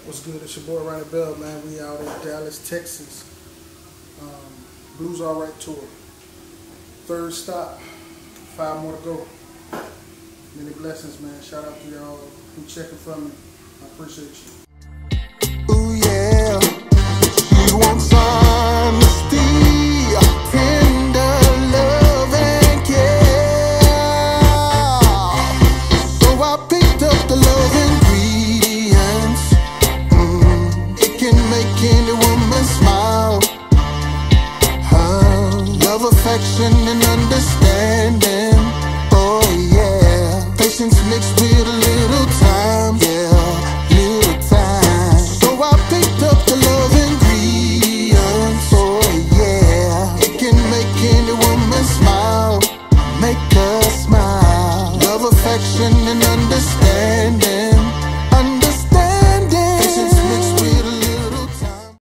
What's good? It's your boy Ronnie Bell, man. We out in Dallas, Texas. Blues All Right Tour. Third stop. 5 more to go. Many blessings, man. Shout out to y'all who checking for me. I appreciate you. Ooh yeah, she wants honesty, tender love and care. So I picked up the love ingredients. It can make any woman smile. Love, affection, and understanding.